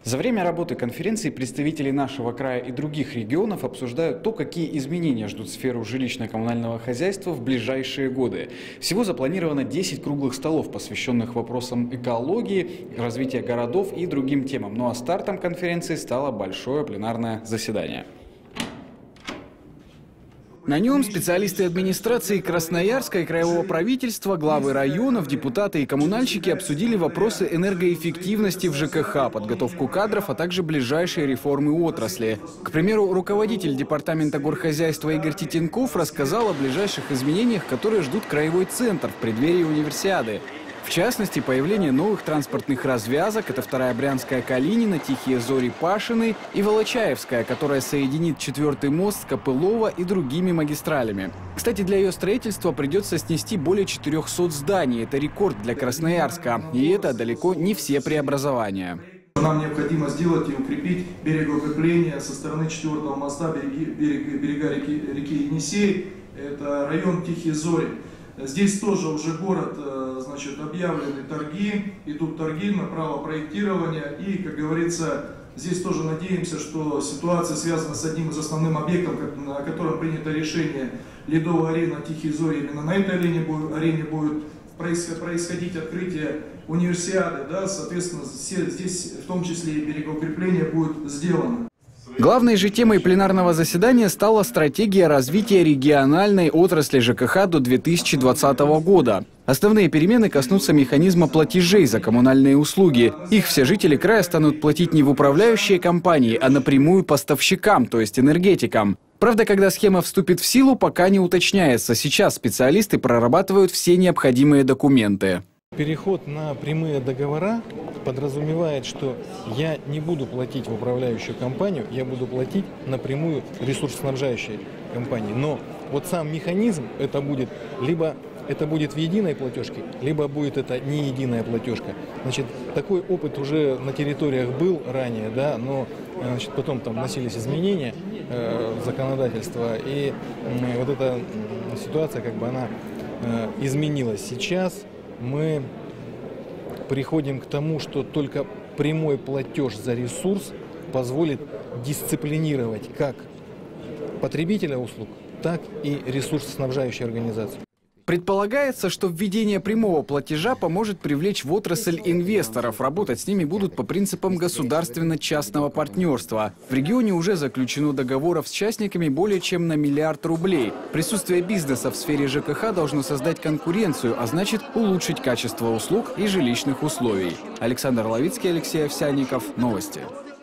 За время работы конференции представители нашего края и других регионов обсуждают то, какие изменения ждут сферу жилищно-коммунального хозяйства в ближайшие годы. Всего запланировано 10 круглых столов, посвященных вопросам экологии, развития городов и другим темам. Ну а стартом конференции стало большое пленарное заседание. На нем специалисты администрации Красноярска и краевого правительства, главы районов, депутаты и коммунальщики обсудили вопросы энергоэффективности в ЖКХ, подготовку кадров, а также ближайшие реформы отрасли. К примеру, руководитель департамента горхозяйства Игорь Титенков рассказал о ближайших изменениях, которые ждут краевой центр в преддверии универсиады. В частности, появление новых транспортных развязок – это вторая Брянская Калинина, Тихие Зори Пашины и Волочаевская, которая соединит 4-й мост с Копылова и другими магистралями. Кстати, для ее строительства придется снести более 400 зданий. Это рекорд для Красноярска. И это далеко не все преобразования. Нам необходимо сделать и укрепить берегоукрепление со стороны 4-го моста берега реки Енисей. Это район Тихие Зори. Здесь тоже уже город, объявлены торги, идут торги на право проектирования. И, как говорится, здесь тоже надеемся, что ситуация связана с одним из основных объектов, на котором принято решение Ледовая арена Тихие Зори. Именно на этой арене будет происходить открытие универсиады. Да, соответственно, здесь в том числе и берегоукрепление будет сделано. Главной же темой пленарного заседания стала стратегия развития региональной отрасли ЖКХ до 2020 года. Основные перемены коснутся механизма платежей за коммунальные услуги. Их все жители края станут платить не в управляющие компании, а напрямую поставщикам, то есть энергетикам. Правда, когда схема вступит в силу, пока не уточняется. Сейчас специалисты прорабатывают все необходимые документы. Переход на прямые договора подразумевает, что я не буду платить в управляющую компанию, я буду платить напрямую ресурсоснабжающей компании. Но вот сам механизм, это будет либо это будет в единой платежке, либо будет это не единая платежка. Значит, такой опыт уже на территориях был ранее, да, но потом там вносились изменения в законодательство, и вот эта ситуация она изменилась. Сейчас мы приходим к тому, что только прямой платеж за ресурс позволит дисциплинировать как потребителя услуг, так и ресурсоснабжающую организацию. Предполагается, что введение прямого платежа поможет привлечь в отрасль инвесторов. Работать с ними будут по принципам государственно-частного партнерства. В регионе уже заключено договоров с частниками более чем на $1 миллиард рублей. Присутствие бизнеса в сфере ЖКХ должно создать конкуренцию, а значит улучшить качество услуг и жилищных условий. Александр Ловицкий, Алексей Овсянников. Новости.